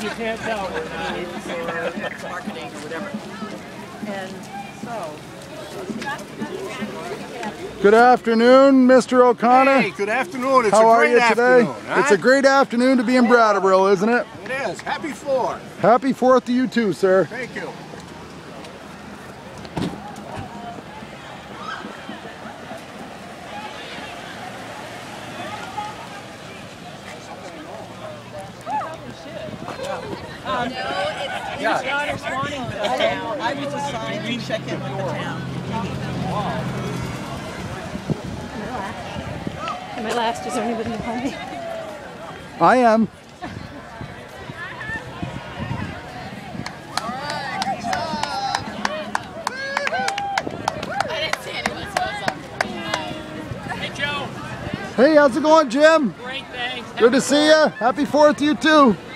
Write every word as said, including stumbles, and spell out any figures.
you can't tell. For marketing or whatever. And so. Good afternoon, Mister O'Connor. Hey, good afternoon. It's How a are great you today? afternoon. Huh? It's a great afternoon to be in Brattleboro, isn't it? It is. Happy four. Happy fourth to you too, sir. Thank you. Um, yeah. His daughter's wanting the town. I was assigned to check in with the town. Am I last? Is there anybody behind me? I am. I didn't see anyone, so it's up. Hey, Joe. Hey, how's it going, Jim? Great, thanks. Good to see you. Happy fourth to you too.